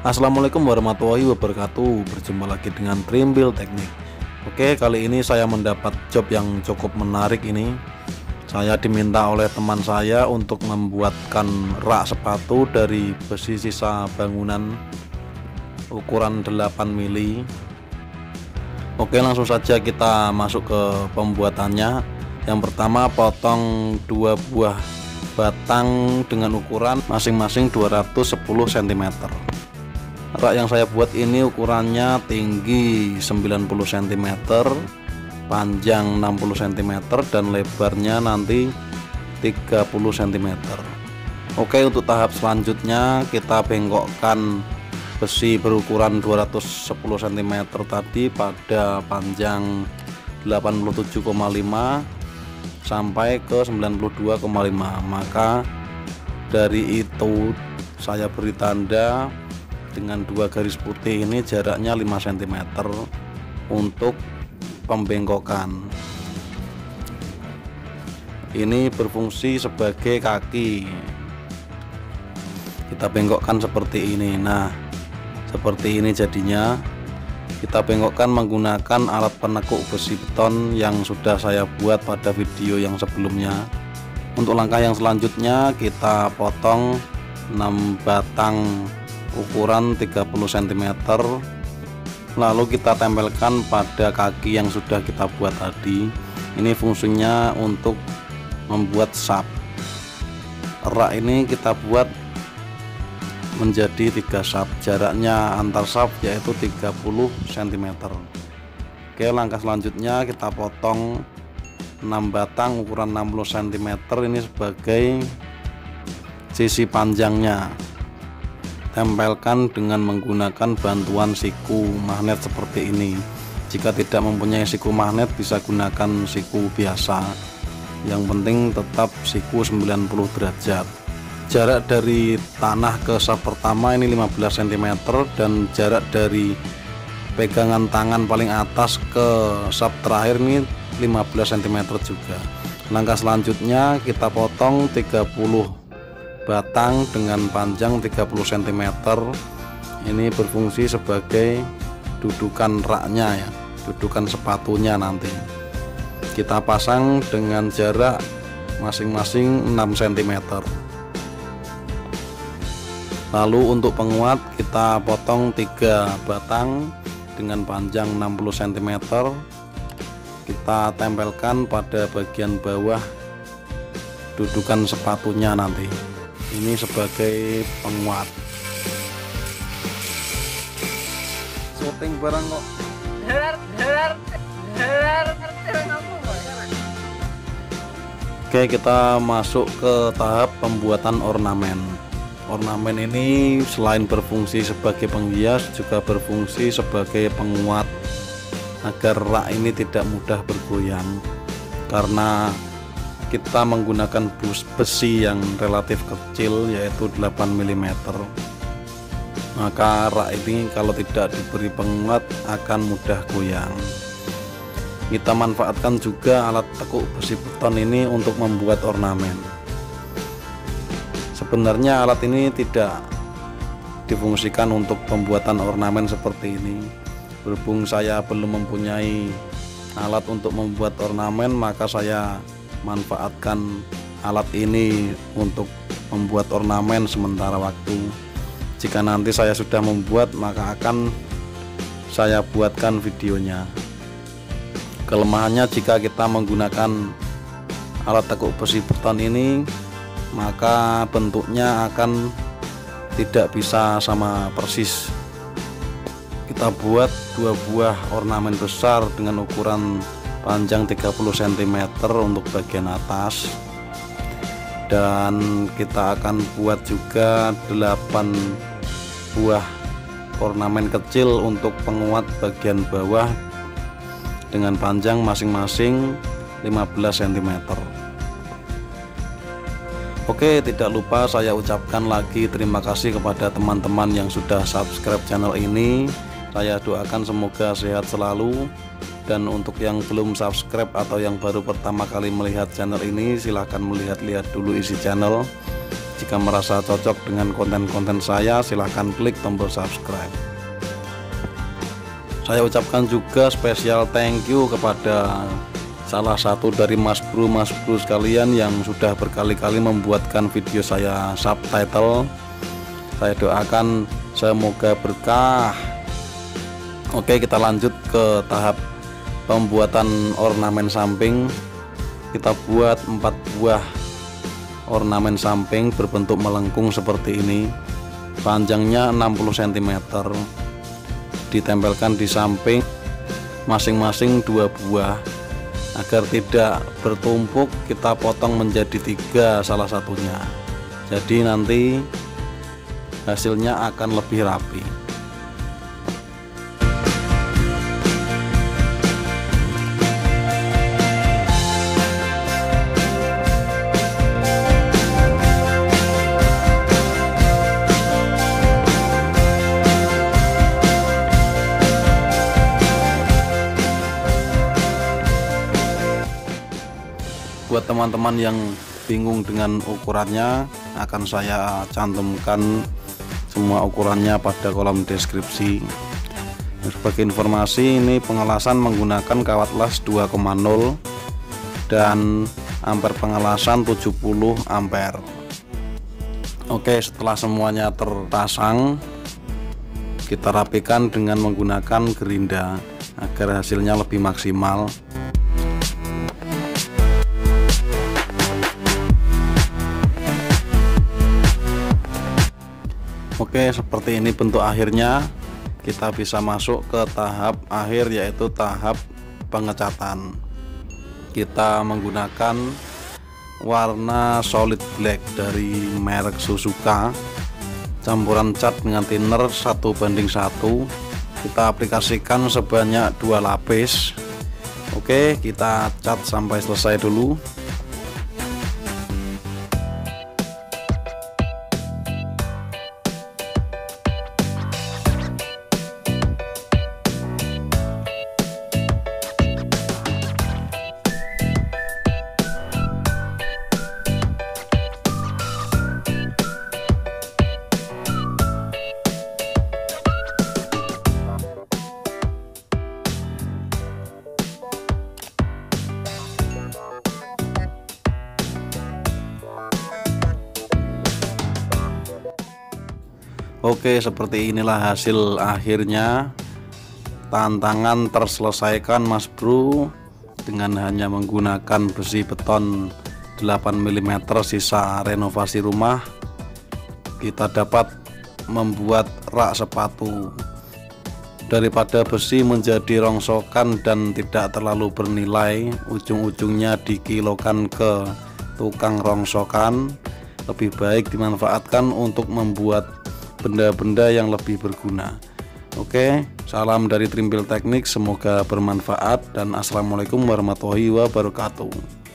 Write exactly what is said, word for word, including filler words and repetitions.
Assalamualaikum warahmatullahi wabarakatuh. Berjumpa lagi dengan Trimbil Teknik. Oke, kali ini saya mendapat job yang cukup menarik ini. Saya diminta oleh teman saya untuk membuatkan rak sepatu dari besi sisa bangunan ukuran delapan mili. Oke, langsung saja kita masuk ke pembuatannya. Yang pertama, potong dua buah batang dengan ukuran masing-masing dua ratus sepuluh sentimeter. Rak yang saya buat ini ukurannya tinggi sembilan puluh sentimeter, panjang enam puluh sentimeter, dan lebarnya nanti tiga puluh sentimeter. Oke, untuk tahap selanjutnya kita bengkokkan besi berukuran dua ratus sepuluh sentimeter tadi pada panjang delapan puluh tujuh koma lima sampai ke sembilan puluh dua koma lima. Maka dari itu saya beri tanda dengan dua garis putih ini, jaraknya lima sentimeter untuk pembengkokan. Ini berfungsi sebagai kaki. Kita bengkokkan seperti ini. Nah, seperti ini jadinya. Kita bengkokkan menggunakan alat penekuk besi beton yang sudah saya buat pada video yang sebelumnya. Untuk langkah yang selanjutnya, kita potong enam batang ukuran tiga puluh sentimeter, lalu kita tempelkan pada kaki yang sudah kita buat tadi. Ini fungsinya untuk membuat sap. Rak ini kita buat menjadi tiga sap, jaraknya antar sap yaitu tiga puluh sentimeter. Oke, langkah selanjutnya kita potong enam batang ukuran enam puluh sentimeter ini sebagai sisi panjangnya. Tempelkan dengan menggunakan bantuan siku magnet seperti ini. Jika tidak mempunyai siku magnet, bisa gunakan siku biasa. Yang penting tetap siku sembilan puluh derajat. Jarak dari tanah ke sap pertama ini lima belas sentimeter, dan jarak dari pegangan tangan paling atas ke sap terakhir ini lima belas sentimeter juga. Langkah selanjutnya kita potong tiga puluh batang dengan panjang tiga puluh sentimeter. Ini berfungsi sebagai dudukan raknya ya, dudukan sepatunya nanti. Kita pasang dengan jarak masing-masing enam sentimeter. Lalu untuk penguat kita potong tiga batang dengan panjang enam puluh sentimeter. Kita tempelkan pada bagian bawah dudukan sepatunya nanti. Ini sebagai penguat. Syuting barang kok. Oke, kita masuk ke tahap pembuatan ornamen. Ornamen ini selain berfungsi sebagai penghias, juga berfungsi sebagai penguat agar rak ini tidak mudah bergoyang, karena kita menggunakan besi yang relatif kecil yaitu delapan milimeter. Maka rak ini kalau tidak diberi penguat akan mudah goyang. Kita manfaatkan juga alat tekuk besi beton ini untuk membuat ornamen. Sebenarnya alat ini tidak difungsikan untuk pembuatan ornamen seperti ini. Berhubung saya belum mempunyai alat untuk membuat ornamen, maka saya manfaatkan alat ini untuk membuat ornamen sementara waktu. Jika nanti saya sudah membuat, maka akan saya buatkan videonya. Kelemahannya jika kita menggunakan alat tekuk besi beton ini, maka bentuknya akan tidak bisa sama persis. Kita buat dua buah ornamen besar dengan ukuran panjang tiga puluh sentimeter untuk bagian atas, dan kita akan buat juga delapan buah ornamen kecil untuk penguat bagian bawah dengan panjang masing-masing lima belas sentimeter. Oke, tidak lupa saya ucapkan lagi terima kasih kepada teman-teman yang sudah subscribe channel ini. Saya doakan semoga sehat selalu. Dan untuk yang belum subscribe atau yang baru pertama kali melihat channel ini, silahkan melihat-lihat dulu isi channel. Jika merasa cocok dengan konten-konten saya, silahkan klik tombol subscribe. Saya ucapkan juga spesial thank you kepada salah satu dari mas bro mas bro sekalian yang sudah berkali-kali membuatkan video saya subtitle. Saya doakan semoga berkah. Oke, kita lanjut ke tahap pembuatan ornamen samping. Kita buat empat buah ornamen samping berbentuk melengkung seperti ini. Panjangnya enam puluh sentimeter. Ditempelkan di samping masing-masing dua buah. Agar tidak bertumpuk, kita potong menjadi tiga salah satunya. Jadi nanti hasilnya akan lebih rapi. Buat teman-teman yang bingung dengan ukurannya, akan saya cantumkan semua ukurannya pada kolom deskripsi. Sebagai informasi, ini pengelasan menggunakan kawat las dua koma nol dan ampere pengelasan tujuh puluh ampere. Oke, setelah semuanya terpasang, kita rapikan dengan menggunakan gerinda agar hasilnya lebih maksimal. Oke, seperti ini bentuk akhirnya. Kita bisa masuk ke tahap akhir, yaitu tahap pengecatan. Kita menggunakan warna solid black dari merek Suzuka, campuran cat dengan thinner satu banding satu. Kita aplikasikan sebanyak dua lapis. Oke, kita cat sampai selesai dulu. Oke, seperti inilah hasil akhirnya. Tantangan terselesaikan mas bro dengan hanya menggunakan besi beton delapan milimeter sisa renovasi rumah. Kita dapat membuat rak sepatu. Daripada besi menjadi rongsokan dan tidak terlalu bernilai, ujung-ujungnya dikilokan ke tukang rongsokan, lebih baik dimanfaatkan untuk membuat benda-benda yang lebih berguna. Oke, salam dari Trimbil Teknik, semoga bermanfaat dan assalamualaikum warahmatullahi wabarakatuh.